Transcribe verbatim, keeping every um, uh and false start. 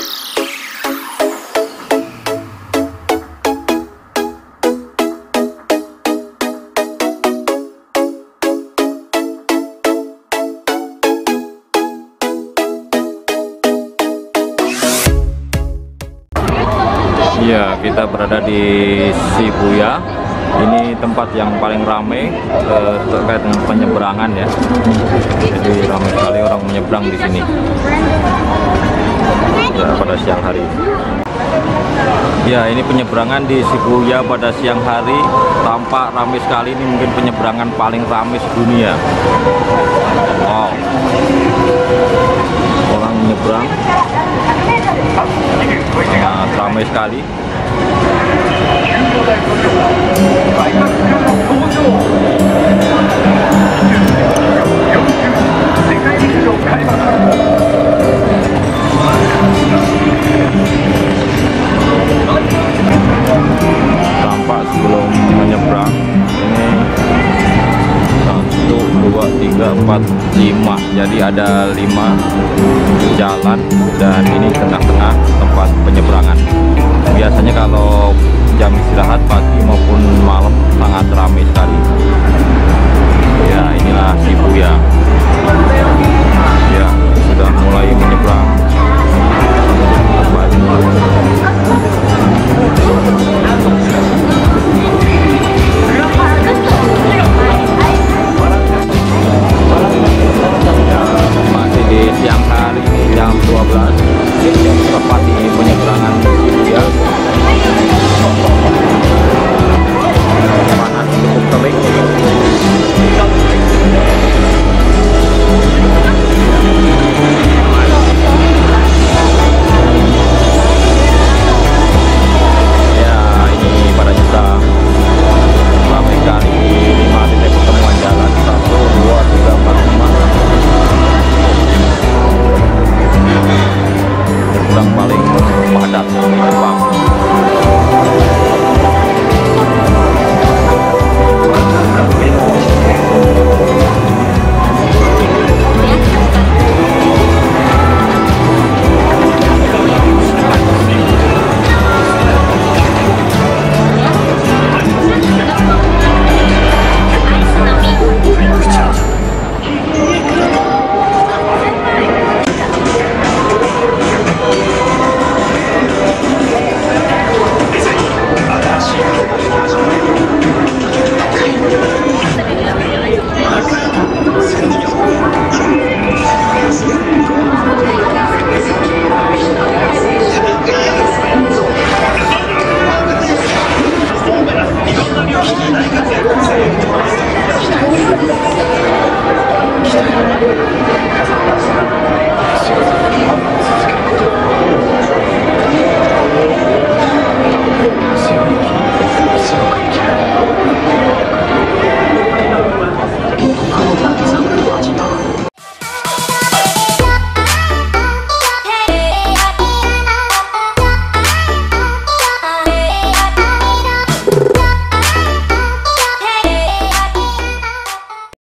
Ya, kita berada di Shibuya. Ini tempat yang paling ramai eh, terkait dengan penyeberangan ya. Jadi ramai sekali orang menyeberang di sini ya, pada siang hari. Ya, ini penyeberangan di Shibuya pada siang hari tampak ramai sekali. Ini mungkin penyeberangan paling ramai sedunia. Wow, orang menyeberang sangat ramai sekali. Tampak sebelum menyeberang ini satu, dua, tiga, empat, lima. Jadi ada lima jalan dan ini tengah-tengah tempat penyeberangan. Biasanya kalau jam istirahat pagi maupun malam sangat ramai sekali. Ya, inilah Shibuya. Ya, sudah mulai menyeberang. Masih di siang hari jam dua belas, tepat di penyeberangan Shibuya. Panas cukup terik. Ya, ini pada juta ramai kali. Lima titik pertemuan jalan, satu, dua, tiga, empat, lima. Kurang paling